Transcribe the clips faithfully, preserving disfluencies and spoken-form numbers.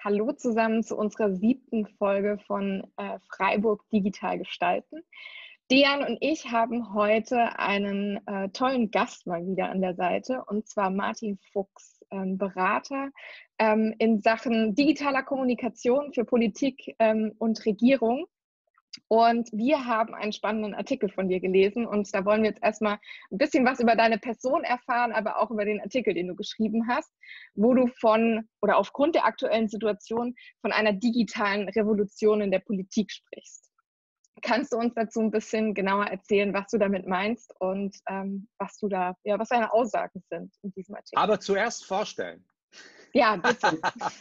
Hallo zusammen zu unserer siebten Folge von äh, Freiburg Digital Gestalten. Dejan und ich haben heute einen äh, tollen Gast mal wieder an der Seite, und zwar Martin Fuchs, ähm, Berater ähm, in Sachen digitaler Kommunikation für Politik ähm, und Regierung. Und wir haben einen spannenden Artikel von dir gelesen, und da wollen wir jetzt erstmal ein bisschen was über deine Person erfahren, aber auch über den Artikel, den du geschrieben hast, wo du von oder aufgrund der aktuellen Situation von einer digitalen Revolution in der Politik sprichst. Kannst du uns dazu ein bisschen genauer erzählen, was du damit meinst und ähm, was du da, ja, was deine Aussagen sind in diesem Artikel? Aber zuerst vorstellen. Ja, bitte.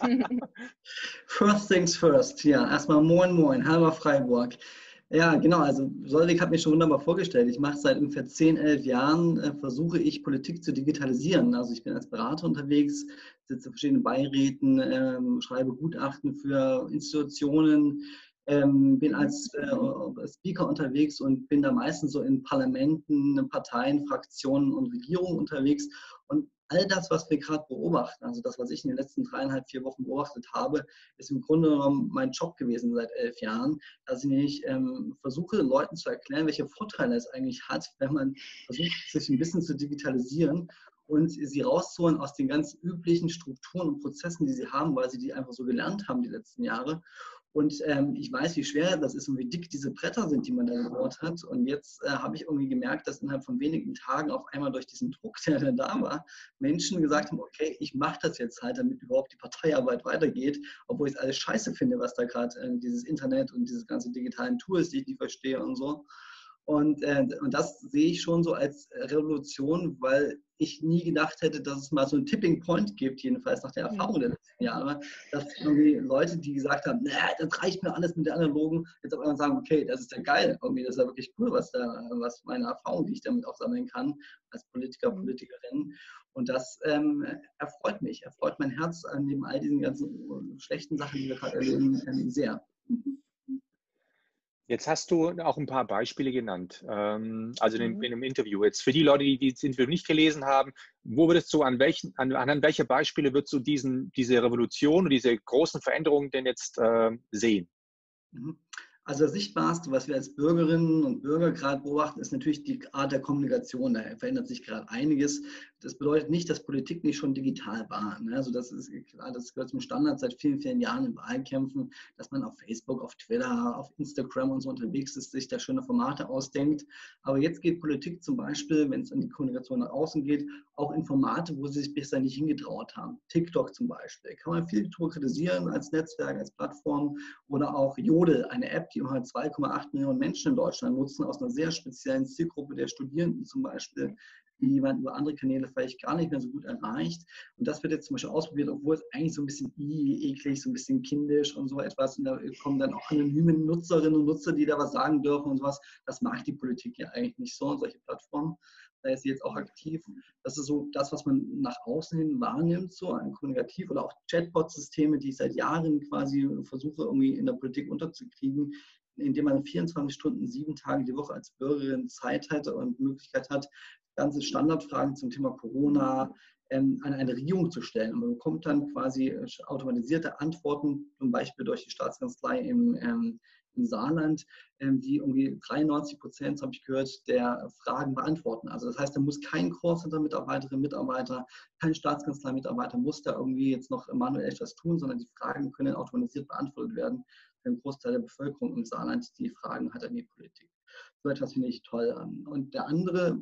First things first, ja, erstmal moin moin, halber Freiburg. Ja, genau, also Solveig hat mich schon wunderbar vorgestellt. Ich mache seit ungefähr zehn, elf Jahren, äh, versuche ich Politik zu digitalisieren. Also ich bin als Berater unterwegs, sitze in verschiedenen Beiräten, ähm, schreibe Gutachten für Institutionen, ähm, bin als äh, Speaker unterwegs und bin da meistens so in Parlamenten, Parteien, Fraktionen und Regierungen unterwegs. Und all das, was wir gerade beobachten, also das, was ich in den letzten dreieinhalb, vier Wochen beobachtet habe, ist im Grunde genommen mein Job gewesen seit elf Jahren, dass ich nämlich ähm, versuche, Leuten zu erklären, welche Vorteile es eigentlich hat, wenn man versucht, sich ein bisschen zu digitalisieren und sie rauszuholen aus den ganz üblichen Strukturen und Prozessen, die sie haben, weil sie die einfach so gelernt haben die letzten Jahre. Und ähm, ich weiß, wie schwer das ist und wie dick diese Bretter sind, die man da gebaut hat. Und jetzt äh, habe ich irgendwie gemerkt, dass innerhalb von wenigen Tagen auf einmal durch diesen Druck, der da war, Menschen gesagt haben, okay, ich mache das jetzt halt, damit überhaupt die Parteiarbeit weitergeht, obwohl ich es alles scheiße finde, was da gerade äh, dieses Internet und diese ganze digitalen Tools, die ich nicht verstehe und so. Und, äh, und das sehe ich schon so als Revolution, weil ich nie gedacht hätte, dass es mal so einen Tipping Point gibt, jedenfalls nach der Erfahrung der letzten Jahre, dass irgendwie Leute, die gesagt haben, nah, das reicht mir alles mit der analogen, jetzt auf einmal sagen, okay, das ist ja geil, irgendwie, das ist ja wirklich cool, was, da, was meine Erfahrung, die ich damit auch sammeln kann, als Politiker, Politikerin. Und das ähm, erfreut mich, erfreut mein Herz an neben all diesen ganzen schlechten Sachen, die wir gerade erleben, ähm, sehr. Jetzt hast du auch ein paar Beispiele genannt, ähm, also in, in einem Interview. Jetzt für die Leute, die das Interview nicht gelesen haben, wo würdest du, an welchen, an, anhand welcher Beispiele würdest du diesen, diese Revolution und diese großen Veränderungen denn jetzt äh, sehen? Also das Sichtbarste, was wir als Bürgerinnen und Bürger gerade beobachten, ist natürlich die Art der Kommunikation. Da verändert sich gerade einiges. Das bedeutet nicht, dass Politik nicht schon digital war. Also das ist klar, das gehört zum Standard seit vielen, vielen Jahren in Wahlkämpfen, dass man auf Facebook, auf Twitter, auf Instagram und so unterwegs ist, sich da schöne Formate ausdenkt. Aber jetzt geht Politik zum Beispiel, wenn es an die Kommunikation nach außen geht, auch in Formate, wo sie sich bisher nicht hingetraut haben. TikTok zum Beispiel. Kann man viel drüber kritisieren als Netzwerk, als Plattform, oder auch Jodel, eine App, die halt zwei Komma acht Millionen Menschen in Deutschland nutzen, aus einer sehr speziellen Zielgruppe der Studierenden zum Beispiel, die man über andere Kanäle vielleicht gar nicht mehr so gut erreicht. Und das wird jetzt zum Beispiel ausprobiert, obwohl es eigentlich so ein bisschen eklig, so ein bisschen kindisch und so etwas. Und da kommen dann auch anonyme Nutzerinnen und Nutzer, die da was sagen dürfen und sowas. Das mag die Politik ja eigentlich nicht so, solche Plattformen. Da ist sie jetzt auch aktiv. Das ist so das, was man nach außen hin wahrnimmt, so ein Kommunikativ oder auch Chatbot-Systeme, die ich seit Jahren quasi versuche, irgendwie in der Politik unterzukriegen, indem man vierundzwanzig Stunden, sieben Tage die Woche als Bürgerin Zeit hat und Möglichkeit hat, ganze Standardfragen zum Thema Corona ähm, an eine Regierung zu stellen. Und man bekommt dann quasi automatisierte Antworten, zum Beispiel durch die Staatskanzlei im, ähm, im Saarland, ähm, die irgendwie dreiundneunzig Prozent, habe ich gehört, der Fragen beantworten. Also das heißt, da muss kein Callcenter-Mitarbeiterin, Mitarbeiter, kein Staatskanzlei-Mitarbeiter muss da irgendwie jetzt noch manuell etwas tun, sondern die Fragen können automatisiert beantwortet werden. Für einen Großteil der Bevölkerung im Saarland, die Fragen hat an die Politik. So etwas finde ich toll. Und der andere,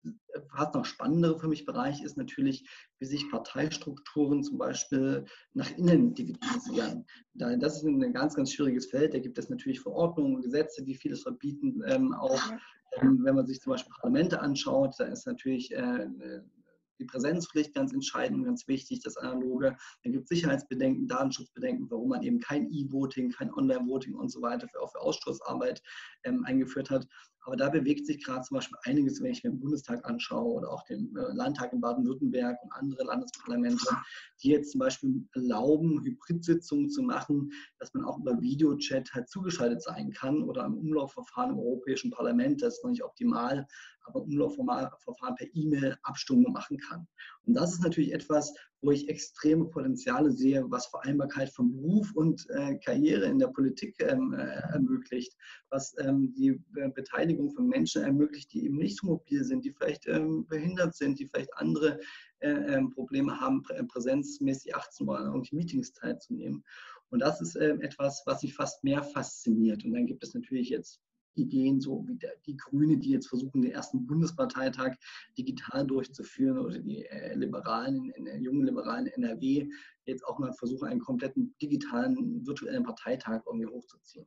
fast noch spannendere für mich Bereich ist natürlich, wie sich Parteistrukturen zum Beispiel nach innen digitalisieren. Das ist ein ganz, ganz schwieriges Feld. Da gibt es natürlich Verordnungen und Gesetze, die vieles verbieten. Ähm, auch ähm, wenn man sich zum Beispiel Parlamente anschaut, da ist natürlich äh, die Präsenzpflicht ganz entscheidend und ganz wichtig, das Analoge. Dann gibt es Sicherheitsbedenken, Datenschutzbedenken, warum man eben kein E-Voting, kein Online-Voting und so weiter für, auch für Ausschussarbeit ähm, eingeführt hat. Aber da bewegt sich gerade zum Beispiel einiges, wenn ich mir den Bundestag anschaue oder auch den Landtag in Baden-Württemberg und andere Landesparlamente, die jetzt zum Beispiel erlauben, Hybridsitzungen zu machen, dass man auch über Videochat halt zugeschaltet sein kann oder im Umlaufverfahren im Europäischen Parlament, das ist noch nicht optimal, aber im Umlaufverfahren per E-Mail Abstimmungen machen kann. Und das ist natürlich etwas, wo ich extreme Potenziale sehe, was Vereinbarkeit von Beruf und äh, Karriere in der Politik ähm, äh, ermöglicht, was ähm, die äh, Beteiligung von Menschen ermöglicht, die eben nicht so mobil sind, die vielleicht ähm, behindert sind, die vielleicht andere äh, ähm, Probleme haben, prä präsenzmäßig achtzehn Uhr an irgendwelchen Meetings teilzunehmen. Und das ist äh, etwas, was mich fast mehr fasziniert. Und dann gibt es natürlich jetzt Ideen, so wie der, die Grüne, die jetzt versuchen, den ersten Bundesparteitag digital durchzuführen, oder die äh, Liberalen, in, in, jungen Liberalen in N R W jetzt auch mal versuchen, einen kompletten digitalen, virtuellen Parteitag irgendwie hochzuziehen.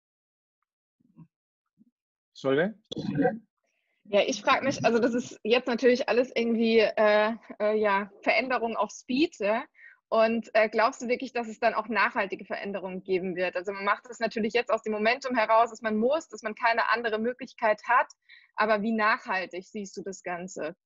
So. Solveig? Ja, ich frage mich, also das ist jetzt natürlich alles irgendwie äh, äh, ja, Veränderung auf Speed. Ja? Und äh, glaubst du wirklich, dass es dann auch nachhaltige Veränderungen geben wird? Also man macht das natürlich jetzt aus dem Momentum heraus, dass man muss, dass man keine andere Möglichkeit hat. Aber wie nachhaltig siehst du das Ganze?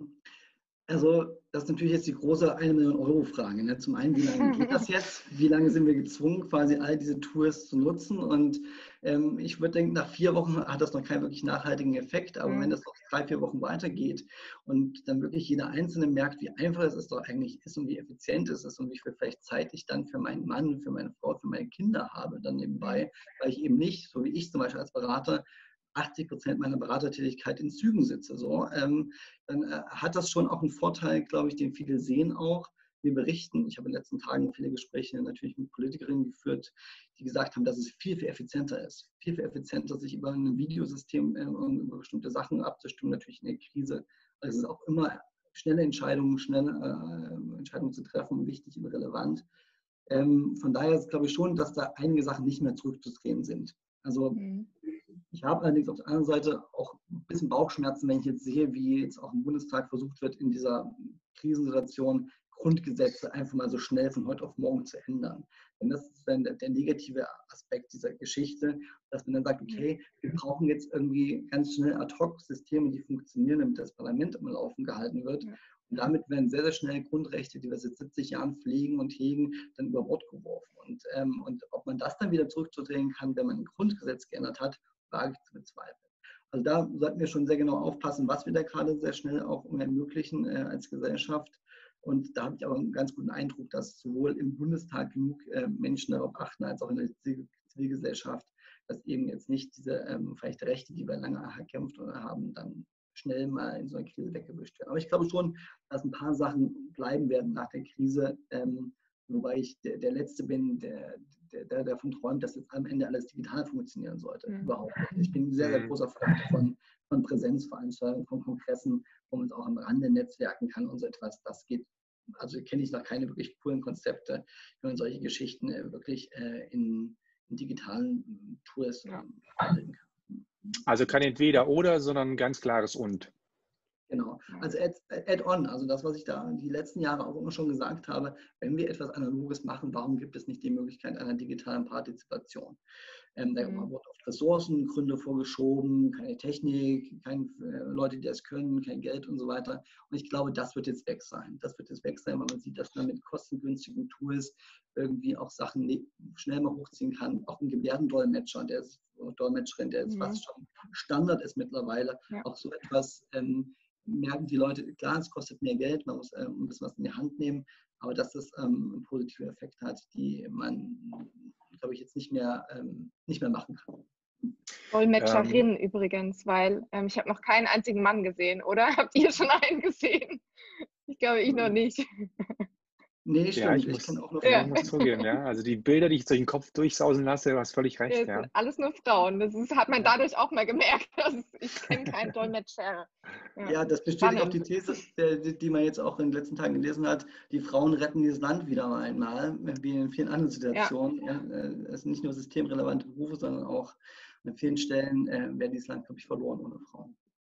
Also das ist natürlich jetzt die große eine Million Euro Frage. Ne? Zum einen, wie lange geht das jetzt? Wie lange sind wir gezwungen, quasi all diese Tools zu nutzen? Und ähm, ich würde denken, nach vier Wochen hat das noch keinen wirklich nachhaltigen Effekt. Aber mhm. wenn das noch drei, vier Wochen weitergeht und dann wirklich jeder Einzelne merkt, wie einfach es doch eigentlich ist und wie effizient es ist und wie viel vielleicht Zeit ich dann für meinen Mann, für meine Frau, für meine Kinder habe dann nebenbei, weil ich eben nicht, so wie ich zum Beispiel als Berater, achtzig Prozent meiner Beratertätigkeit in Zügen sitze, so, ähm, dann äh, hat das schon auch einen Vorteil, glaube ich, den viele sehen auch. Wir berichten, ich habe in den letzten Tagen viele Gespräche natürlich mit Politikerinnen geführt, die gesagt haben, dass es viel, viel effizienter ist. Viel, viel effizienter, sich über ein Videosystem äh, um über bestimmte Sachen abzustimmen, natürlich in der Krise. Also es ist auch immer schnelle Entscheidungen, schnelle äh, Entscheidungen zu treffen, wichtig und relevant. Ähm, von daher ist, glaube ich, schon, dass da einige Sachen nicht mehr zurückzudrehen sind. Also mhm. Ich habe allerdings auf der anderen Seite auch ein bisschen Bauchschmerzen, wenn ich jetzt sehe, wie jetzt auch im Bundestag versucht wird, in dieser Krisensituation Grundgesetze einfach mal so schnell von heute auf morgen zu ändern. Denn das ist dann der, der negative Aspekt dieser Geschichte, dass man dann sagt, okay, wir brauchen jetzt irgendwie ganz schnell Ad-hoc-Systeme, die funktionieren, damit das Parlament am Laufen gehalten wird. Und damit werden sehr, sehr schnell Grundrechte, die wir seit siebzig Jahren pflegen und hegen, dann über Bord geworfen. Und, ähm, und ob man das dann wieder zurückzudrehen kann, wenn man ein Grundgesetz geändert hat, wage ich zu bezweifeln. Also da sollten wir schon sehr genau aufpassen, was wir da gerade sehr schnell auch ermöglichen äh, als Gesellschaft. Und da habe ich aber einen ganz guten Eindruck, dass sowohl im Bundestag genug äh, Menschen darauf achten, als auch in der Zivilgesellschaft, dass eben jetzt nicht diese ähm, vielleicht Rechte, die wir lange erkämpft oder haben, dann schnell mal in so einer Krise weggewischt werden. Aber ich glaube schon, dass ein paar Sachen bleiben werden nach der Krise, ähm, wobei ich der, der Letzte bin, der, der, der davon träumt, dass jetzt am Ende alles digital funktionieren sollte. Mhm. Überhaupt nicht. Ich bin ein sehr, sehr großer Freund von, von Präsenzveranstaltungen, von Kongressen, wo man es auch am Rande netzwerken kann und so etwas. Das geht, also kenne ich noch keine wirklich coolen Konzepte, wie man solche Geschichten äh, wirklich äh, in, in digitalen Tools ja. abbilden kann. Also kein Entweder oder, sondern ein ganz klares Und. Genau, also Add-on, also das, was ich da die letzten Jahre auch immer schon gesagt habe, wenn wir etwas Analoges machen, warum gibt es nicht die Möglichkeit einer digitalen Partizipation? Ähm, da mhm. wird oft Ressourcengründe vorgeschoben, keine Technik, keine äh, Leute, die das können, kein Geld und so weiter. Und ich glaube, das wird jetzt weg sein. Das wird jetzt weg sein, weil man sieht, dass man mit kostengünstigen Tools irgendwie auch Sachen schnell mal hochziehen kann. Auch ein Gebärdendolmetscher, der ist, Dolmetscherin, der ist mhm. fast schon Standard ist mittlerweile, ja. auch so etwas ähm, merken die Leute, klar, es kostet mehr Geld, man muss äh, ein bisschen was in die Hand nehmen, aber dass das ähm, einen positiven Effekt hat, die man, glaube ich, jetzt nicht mehr, ähm, nicht mehr machen kann. Dolmetscherin ähm, übrigens, weil ähm, ich habe noch keinen einzigen Mann gesehen, oder? Habt ihr schon einen gesehen? Ich glaube, ich noch nicht. Nee, stimmt. Ja, ich, muss, ich, auch noch ja. ich muss zugeben, ja. Also die Bilder, die ich durch den Kopf durchsausen lasse, du hast völlig recht. Ja, ja. Alles nur Frauen. Das ist, hat man dadurch auch mal gemerkt. Dass ich kenne keinen Dolmetscher. Ja. ja, das bestätigt auch die These, die, die man jetzt auch in den letzten Tagen gelesen hat. Die Frauen retten dieses Land wieder einmal, wie in vielen anderen Situationen. Ja. Ja, es sind nicht nur systemrelevante Berufe, sondern auch an vielen Stellen äh, wäre dieses Land, glaube ich, verloren ohne Frauen.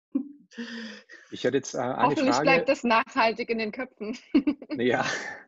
Ich hätte jetzt äh, eine Hoffentlich Frage. bleibt das nachhaltig in den Köpfen. Ja.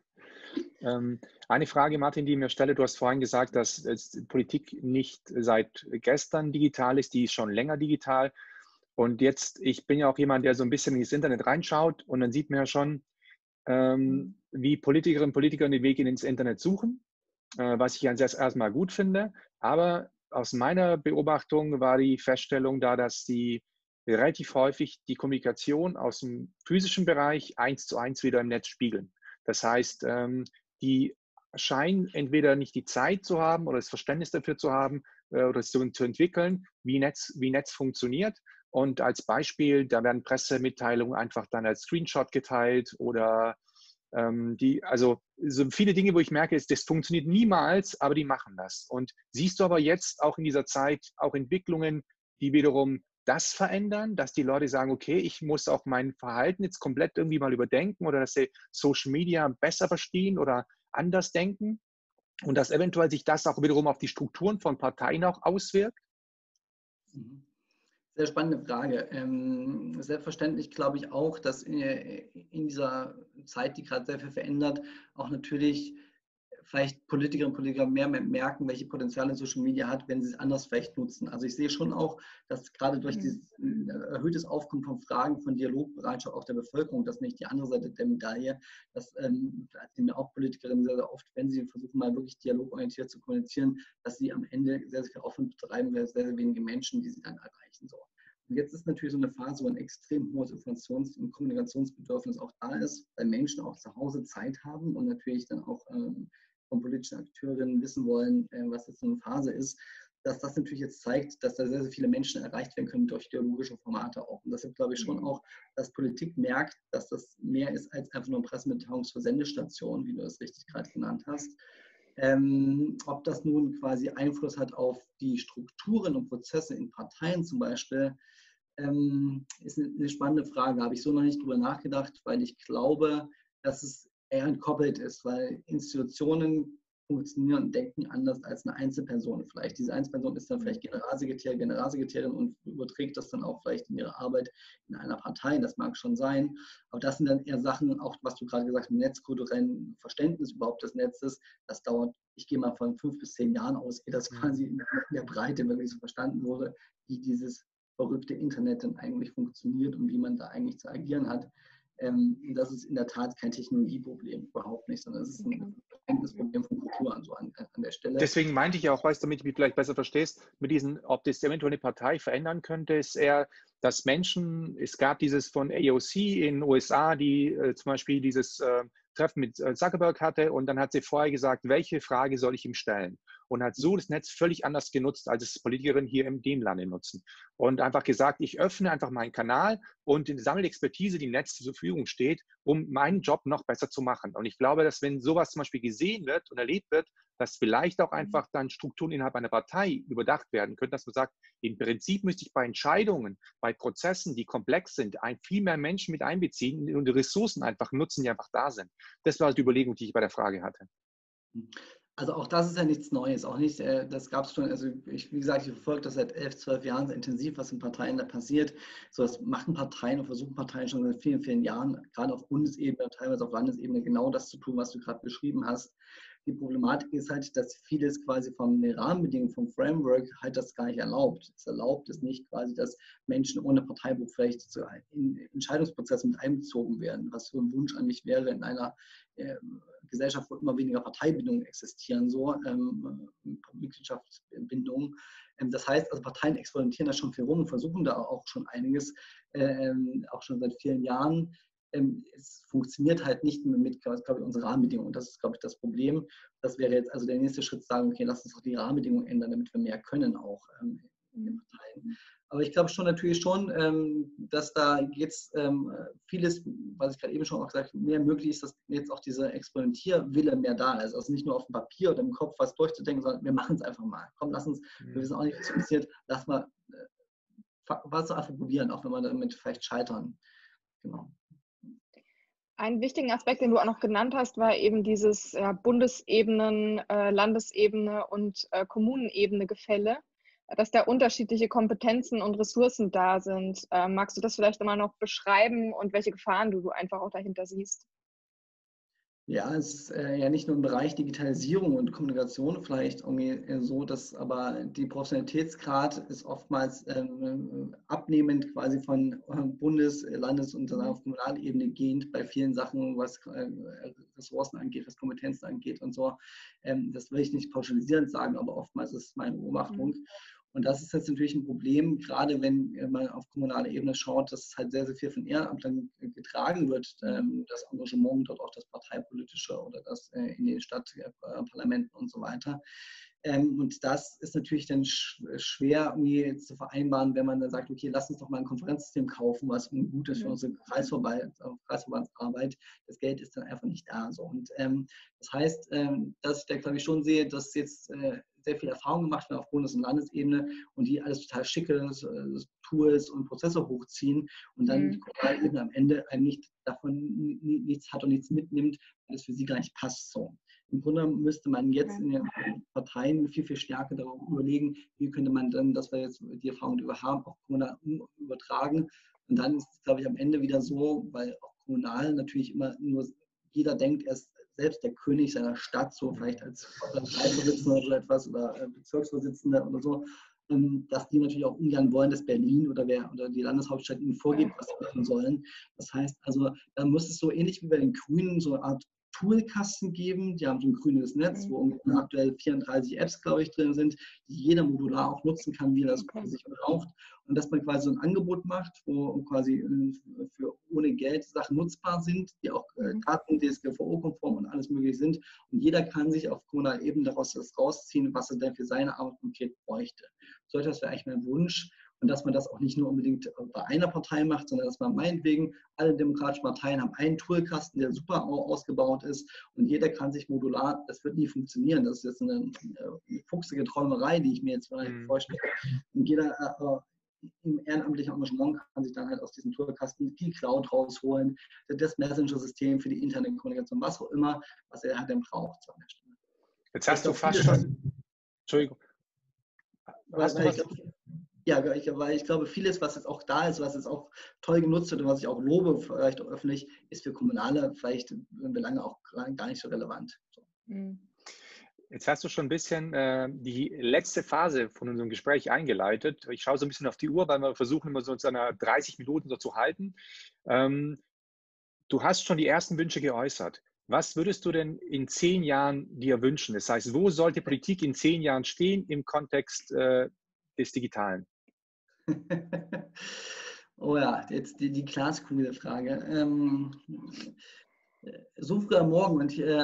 Ähm, eine Frage, Martin, die ich mir stelle. Du hast vorhin gesagt, dass jetzt Politik nicht seit gestern digital ist, die ist schon länger digital. Und jetzt, ich bin ja auch jemand, der so ein bisschen ins Internet reinschaut und dann sieht man ja schon, ähm, wie Politikerinnen und Politiker den Weg ins Internet suchen, äh, was ich ganz erstmal gut finde. Aber aus meiner Beobachtung war die Feststellung da, dass sie relativ häufig die Kommunikation aus dem physischen Bereich eins zu eins wieder im Netz spiegeln. Das heißt, ähm, die scheinen entweder nicht die Zeit zu haben oder das Verständnis dafür zu haben äh, oder es zu, zu entwickeln, wie Netz, wie Netz funktioniert. Und als Beispiel, da werden Pressemitteilungen einfach dann als Screenshot geteilt oder ähm, die, also so viele Dinge, wo ich merke, ist, das funktioniert niemals, aber die machen das. Und siehst du aber jetzt auch in dieser Zeit auch Entwicklungen, die wiederum das verändern, dass die Leute sagen, okay, ich muss auch mein Verhalten jetzt komplett irgendwie mal überdenken oder dass sie Social Media besser verstehen oder anders denken und dass eventuell sich das auch wiederum auf die Strukturen von Parteien auch auswirkt? Sehr spannende Frage. Ähm, selbstverständlich glaube ich auch, dass in, in dieser Zeit, die gerade sehr viel verändert, auch natürlich vielleicht Politikerinnen und Politiker mehr merken, welche Potenziale Social Media hat, wenn sie es anders vielleicht nutzen. Also ich sehe schon auch, dass gerade durch dieses erhöhtes Aufkommen von Fragen, von Dialogbereitschaft auch der Bevölkerung, das ist nicht die andere Seite der Medaille, dass ähm, mir auch Politikerinnen sehr, sehr oft, wenn sie versuchen, mal wirklich dialogorientiert zu kommunizieren, dass sie am Ende sehr, sehr viel Aufwand betreiben, weil sehr, sehr wenige Menschen, die sie dann erreichen sollen. Und jetzt ist natürlich so eine Phase, wo ein extrem hohes Informations- und Kommunikationsbedürfnis auch da ist, weil Menschen auch zu Hause Zeit haben und natürlich dann auch ähm, von politischen Akteurinnen wissen wollen, was jetzt so eine Phase ist, dass das natürlich jetzt zeigt, dass da sehr, sehr viele Menschen erreicht werden können durch dialogische Formate auch. Und deshalb glaube ich schon auch, dass Politik merkt, dass das mehr ist als einfach nur Pressemitteilung zur Sendestation, wie du es richtig gerade genannt hast. Ähm, ob das nun quasi Einfluss hat auf die Strukturen und Prozesse in Parteien zum Beispiel, ähm, ist eine spannende Frage. Da habe ich so noch nicht drüber nachgedacht, weil ich glaube, dass es eher entkoppelt ist, weil Institutionen funktionieren und denken anders als eine Einzelperson vielleicht. Diese Einzelperson ist dann vielleicht Generalsekretär, Generalsekretärin und überträgt das dann auch vielleicht in ihre Arbeit in einer Partei, das mag schon sein, aber das sind dann eher Sachen, auch was du gerade gesagt hast, im netzkulturellen Verständnis überhaupt des Netzes, das dauert, ich gehe mal von fünf bis zehn Jahren aus, ehe das quasi in der Breite wirklich so verstanden wurde, wie dieses verrückte Internet dann eigentlich funktioniert und wie man da eigentlich zu agieren hat. Ähm, das ist in der Tat kein Technologieproblem, überhaupt nicht, sondern es ist ein Verständnisproblem von Kultur an, so an, an der Stelle. Deswegen meinte ich auch, weißt du, damit du mich vielleicht besser verstehst, mit diesen, ob das eventuell eine Partei verändern könnte, ist eher, dass Menschen, es gab dieses von A O C in den U S A, die äh, zum Beispiel dieses äh, Treffen mit äh, Zuckerberg hatte und dann hat sie vorher gesagt, welche Frage soll ich ihm stellen? Und hat so das Netz völlig anders genutzt, als es Politikerinnen hier in dem Lande nutzen. Und einfach gesagt, ich öffne einfach meinen Kanal und sammle Expertise, die im Netz zur Verfügung steht, um meinen Job noch besser zu machen. Und ich glaube, dass wenn sowas zum Beispiel gesehen wird und erlebt wird, dass vielleicht auch einfach dann Strukturen innerhalb einer Partei überdacht werden können, dass man sagt, im Prinzip müsste ich bei Entscheidungen, bei Prozessen, die komplex sind, ein, viel mehr Menschen mit einbeziehen und die Ressourcen einfach nutzen, die einfach da sind. Das war die Überlegung, die ich bei der Frage hatte. Also auch das ist ja nichts Neues, auch nicht, das gab es schon, also ich, wie gesagt, ich verfolge das seit elf, zwölf Jahren sehr intensiv, was in Parteien da passiert. So, das machen Parteien und versuchen Parteien schon seit vielen, vielen Jahren, gerade auf Bundesebene, teilweise auf Landesebene, genau das zu tun, was du gerade beschrieben hast. Die Problematik ist halt, dass vieles quasi von den Rahmenbedingungen, vom Framework halt das gar nicht erlaubt. Es erlaubt es nicht quasi, dass Menschen ohne Parteibuch vielleicht zu, in Entscheidungsprozesse mit einbezogen werden, was so ein Wunsch an mich wäre in einer äh, Gesellschaft, wo immer weniger Parteibindungen existieren, so ähm, Mitgliedschaftsbindungen. Ähm, das heißt, also Parteien experimentieren da schon viel rum und versuchen da auch schon einiges, ähm, auch schon seit vielen Jahren. Ähm, es funktioniert halt nicht mehr mit, glaube ich, unseren Rahmenbedingungen. Das ist, glaube ich, das Problem. Das wäre jetzt also der nächste Schritt, sagen, okay, lass uns doch die Rahmenbedingungen ändern, damit wir mehr können auch ähm, in den Parteien. Aber ich glaube schon natürlich schon, ähm, dass da jetzt ähm, vieles, was ich gerade eben schon auch gesagt habe, mehr möglich ist, dass jetzt auch dieser Experimentierwille mehr da ist. Also nicht nur auf dem Papier oder im Kopf was durchzudenken, sondern wir machen es einfach mal. Komm, lass uns, mhm. wir wissen auch nicht, was passiert, lass mal äh, was einfach probieren, auch wenn wir damit vielleicht scheitern. Genau. Einen wichtigen Aspekt, den du auch noch genannt hast, war eben dieses ja, Bundesebenen, äh, Landesebene und äh, Kommunenebene-Gefälle, dass da unterschiedliche Kompetenzen und Ressourcen da sind. Äh, magst du das vielleicht immer noch beschreiben und welche Gefahren du, du einfach auch dahinter siehst? Ja, es ist äh, ja nicht nur im Bereich Digitalisierung und Kommunikation vielleicht irgendwie so, dass aber die Professionalitätsgrad ist oftmals ähm, abnehmend quasi von Bundes-, Landes- und dann auf Kommunalebene gehend bei vielen Sachen, was äh, Ressourcen angeht, was Kompetenzen angeht und so. Ähm, das will ich nicht pauschalisierend sagen, aber oftmals ist es meine Beobachtung. Mhm. Und das ist jetzt natürlich ein Problem, gerade wenn man auf kommunaler Ebene schaut, dass es halt sehr, sehr viel von Ehrenamtlern getragen wird, das Engagement, dort auch das parteipolitische oder das in den Stadtparlamenten und so weiter. Und das ist natürlich dann schwer irgendwie zu vereinbaren, wenn man dann sagt, okay, lass uns doch mal ein Konferenzsystem kaufen, was gut ist für unsere Kreisverband, Kreisverbandsarbeit. Das Geld ist dann einfach nicht da. So. Und ähm, das heißt, ähm, dass ich da, glaube ich, schon sehe, dass jetzt äh, sehr viel Erfahrung gemacht wird auf Bundes- und Landesebene und die alles total schicke äh, Tools und Prozesse hochziehen und dann mhm. die Kommunalebene am Ende eigentlich davon nichts hat und nichts mitnimmt, weil es für sie gar nicht passt. So. Im Grunde müsste man jetzt in den Parteien viel, viel stärker darüber überlegen, wie könnte man dann, dass wir jetzt die Erfahrung, die wir haben, auch kommunal übertragen. Und dann ist es, glaube ich, am Ende wieder so, weil auch kommunal natürlich immer nur jeder denkt, er ist selbst der König seiner Stadt, so vielleicht als Kreisvorsitzender oder so etwas oder Bezirksvorsitzender oder so, dass die natürlich auch ungern wollen, dass Berlin oder, wer, oder die Landeshauptstadt ihnen vorgibt, was sie machen sollen. Das heißt also, da muss es so ähnlich wie bei den Grünen so eine Art Toolkasten geben. Die haben so ein grünes Netz, wo aktuell vierunddreißig Apps, glaube ich, drin sind, die jeder modular auch nutzen kann, wie er das für sich braucht. Und dass man quasi so ein Angebot macht, wo quasi für ohne Geld Sachen nutzbar sind, die auch Daten, D S G V O-konform und alles mögliche sind. Und jeder kann sich auf kommunaler Ebene daraus das rausziehen, was er denn für seine Arbeit konkret bräuchte. So etwas wäre eigentlich mein Wunsch. Und dass man das auch nicht nur unbedingt bei einer Partei macht, sondern dass man meinetwegen, alle demokratischen Parteien haben einen Toolkasten, der super ausgebaut ist und jeder kann sich modular, das wird nie funktionieren. Das ist jetzt eine, eine fuchsige Träumerei, die ich mir jetzt vielleicht mhm. vorstelle. Und jeder äh, im ehrenamtlichen Engagement kann sich dann halt aus diesem Toolkasten die Cloud rausholen, das Messenger-System für die interne Kommunikation, was auch immer, was er halt dann braucht. So an der Stelle. Jetzt hast du fast schon... Entschuldigung. Hast du was? Ja, ich, weil ich glaube, vieles, was jetzt auch da ist, was jetzt auch toll genutzt wird und was ich auch lobe, vielleicht auch öffentlich, ist für Kommunale vielleicht Belange auch gar nicht so relevant. So. Jetzt hast du schon ein bisschen äh, die letzte Phase von unserem Gespräch eingeleitet. Ich schaue so ein bisschen auf die Uhr, weil wir versuchen immer so zu einer dreißig Minuten so zu halten. Ähm, du hast schon die ersten Wünsche geäußert. Was würdest du denn in zehn Jahren dir wünschen? Das heißt, wo sollte Politik in zehn Jahren stehen im Kontext äh, des Digitalen? Oh ja, jetzt die, die Glaskugel-Frage. Ähm, so früh am Morgen und äh,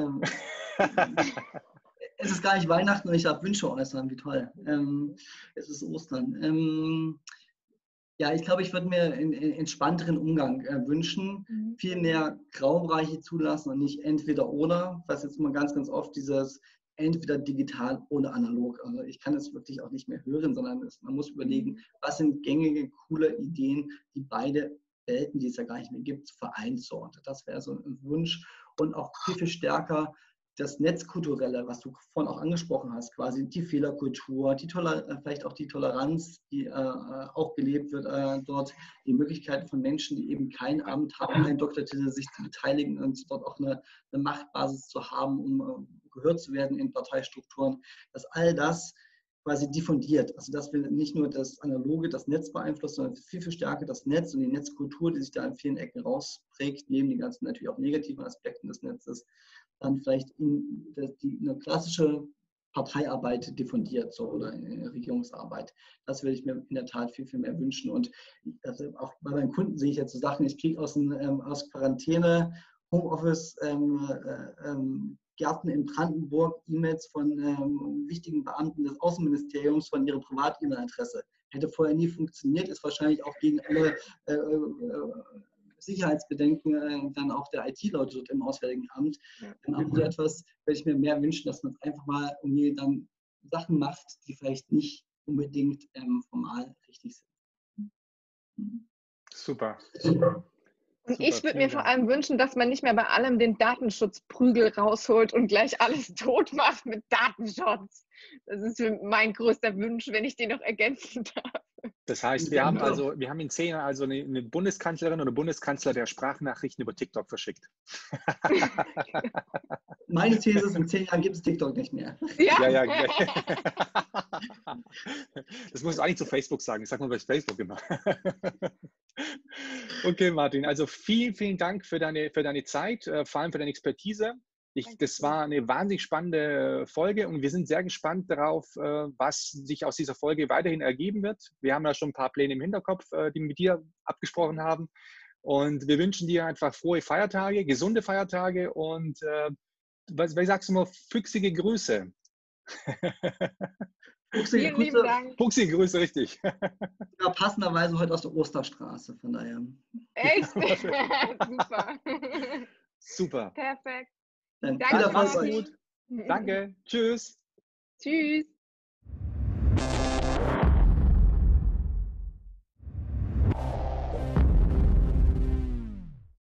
äh, es ist gar nicht Weihnachten und ich darf Wünsche äußern, wie toll. Ähm, es ist Ostern. Ähm, ja, ich glaube, ich würde mir einen entspannteren Umgang äh, wünschen, mhm. viel mehr Graubereiche zulassen und nicht entweder oder, was jetzt immer ganz, ganz oft dieses entweder digital oder analog. Also ich kann es wirklich auch nicht mehr hören, sondern es, man muss überlegen, was sind gängige, coole Ideen, die beide Welten, die es ja gar nicht mehr gibt, vereint. So. Das wäre so ein Wunsch. Und auch viel, viel stärker das Netzkulturelle, was du vorhin auch angesprochen hast, quasi die Fehlerkultur, die Toler vielleicht auch die Toleranz, die äh, auch gelebt wird äh, dort, die Möglichkeit von Menschen, die eben kein Amt haben, einen Doktortitel, sich zu beteiligen und dort auch eine, eine Machtbasis zu haben, um äh, gehört zu werden in Parteistrukturen, dass all das quasi diffundiert. Also dass wir nicht nur das Analoge, das Netz beeinflussen, sondern viel, viel stärker das Netz und die Netzkultur, die sich da an vielen Ecken rausprägt, neben den ganzen natürlich auch negativen Aspekten des Netzes, dann vielleicht in die, eine klassische Parteiarbeit diffundiert so, oder eine Regierungsarbeit. Das würde ich mir in der Tat viel, viel mehr wünschen. Und also auch bei meinen Kunden sehe ich jetzt so Sachen, ich kriege aus, ähm, aus Quarantäne, Homeoffice, ähm, äh, ähm, Gärten in Brandenburg E-Mails von ähm, wichtigen Beamten des Außenministeriums von ihrer Privat-E-Mail-Adresse. Hätte vorher nie funktioniert, ist wahrscheinlich auch gegen alle äh, äh, Sicherheitsbedenken äh, dann auch der I T-Leute dort im Auswärtigen Amt. Ja. Aber so etwas würde ich mir mehr wünschen, dass man einfach mal irgendwie dann Sachen macht, die vielleicht nicht unbedingt ähm, formal richtig sind. Mhm. Super. Und Super, ich würde mir vor allem wünschen, dass man nicht mehr bei allem den Datenschutzprügel rausholt und gleich alles tot macht mit Datenschutz. Das ist mein größter Wunsch, wenn ich den noch ergänzen darf. Das heißt, wir haben also, wir haben in zehn Jahren also eine, eine Bundeskanzlerin oder Bundeskanzler, der Sprachnachrichten über TikTok verschickt. Meine These ist, in zehn Jahren gibt es TikTok nicht mehr. Ja, ja. ja. Das muss ich eigentlich zu Facebook sagen. Ich sage mal bei Facebook immer. Okay, Martin, also vielen, vielen Dank für deine, für deine Zeit, vor allem für deine Expertise. Ich, das war eine wahnsinnig spannende Folge und wir sind sehr gespannt darauf, was sich aus dieser Folge weiterhin ergeben wird. Wir haben da schon ein paar Pläne im Hinterkopf, die wir mit dir abgesprochen haben. Und wir wünschen dir einfach frohe Feiertage, gesunde Feiertage und äh, was, was sagst du mal, füchsige Grüße. Fuchsige Vielen lieben Grüße. Dank. Fuchsige Grüße, richtig. Ja, passenderweise heute aus der Osterstraße, von daher. Echt? Super. Super. Perfekt. Dann Danke, viel Erfolg Mach's euch. Martin. gut. Danke. Tschüss. Tschüss.